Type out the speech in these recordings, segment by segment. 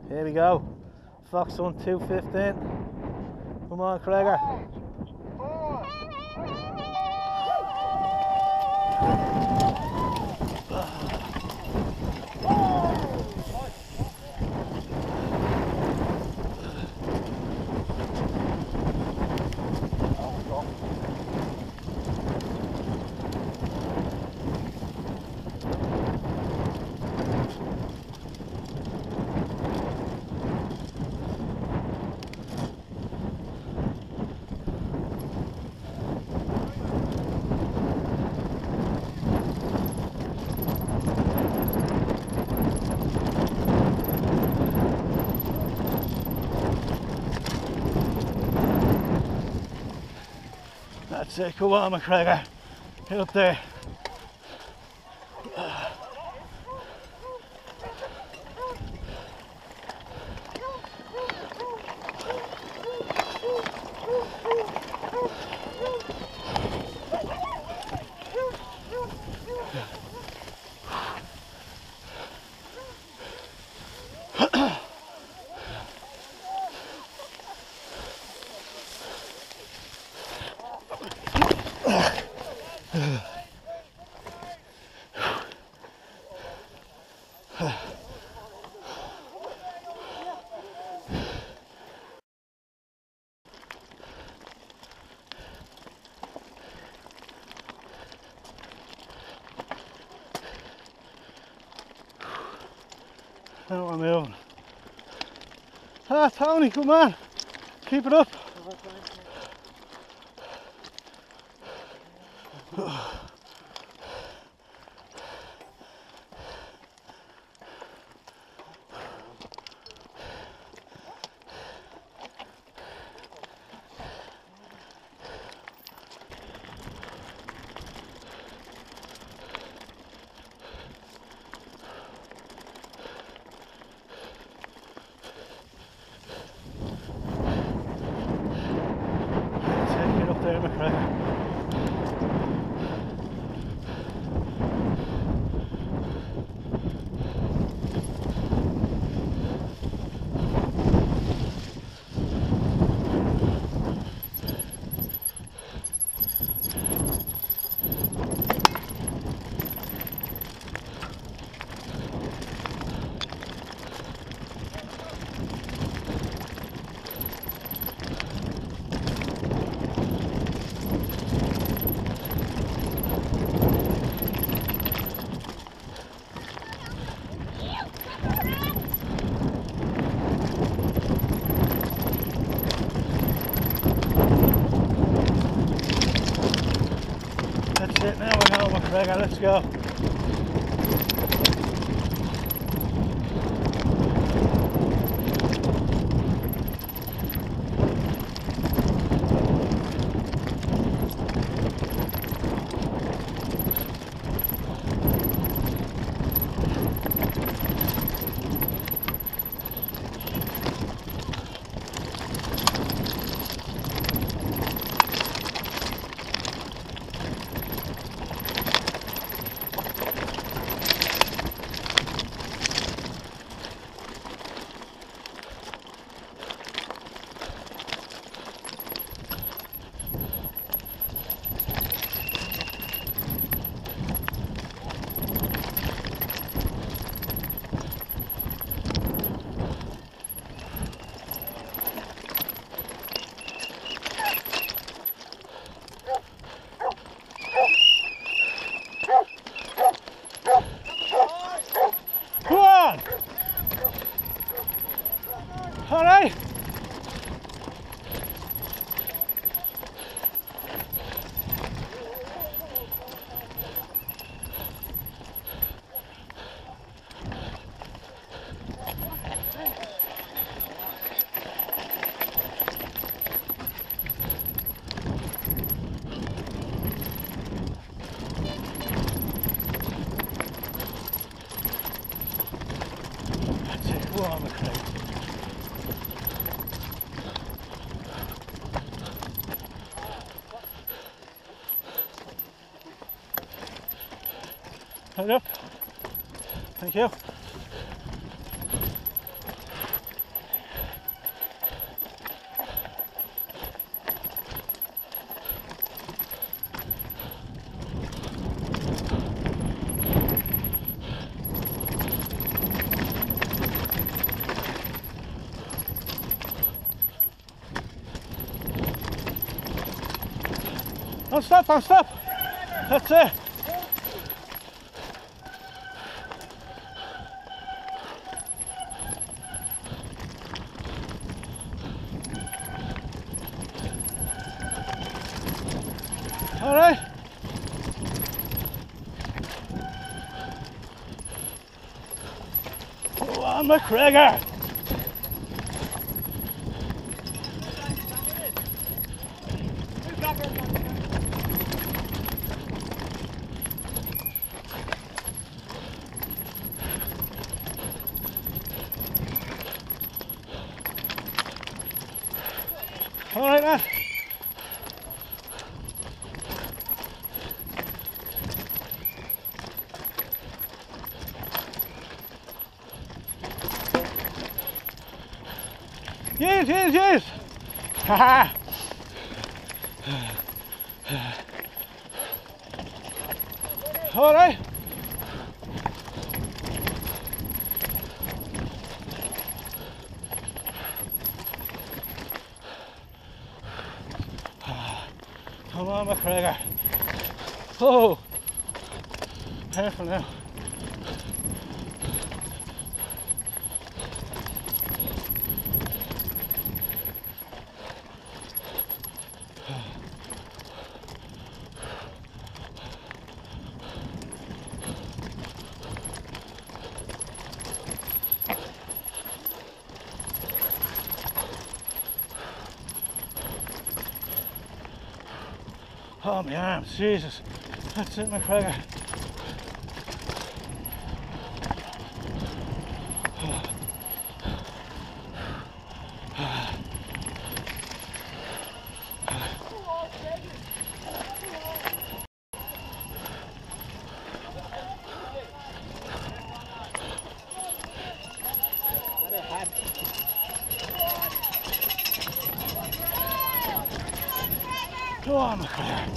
Here we go. Foxhunt 215. Come on, Craig. That's it, come on McGregor, get up there. I don't want to move. Ah, Tony, come on, keep it up. Get up there, McRae. That's it, now we're home, McGregor, let's go. All right. That's it. Go on, McRae. Head up. Thank you. On stop, on stop. That's it. All right. Go on, McGregor. All right, man. Yes, yes, yes. Haha. All right. Come on, McGregor. Oh, careful now. Oh, my arms, Jesus. That's it, McGregor. Go on, McGregor.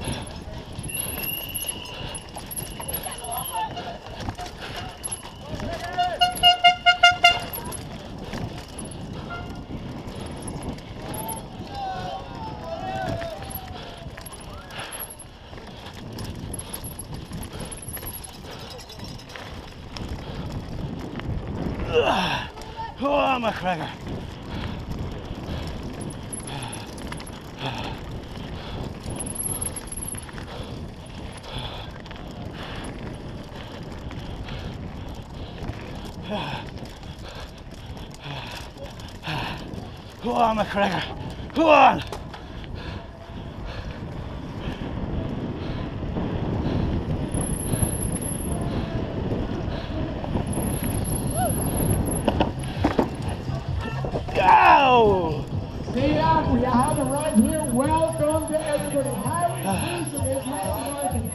Go on, McGregor. Go on, McGregor. Go on. Go! Gee Atherton, you have it right here. Welcome to everybody. Harry Wilson is now working.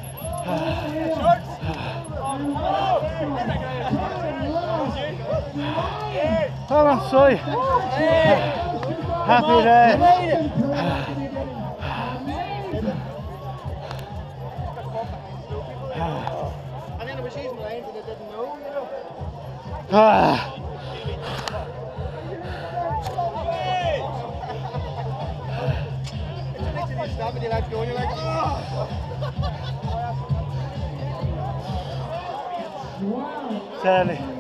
Hold on, sorry. Happy day. I think it was using lanes that I didn't know, you know. You stop and you let go and you're like, oh! Sadly.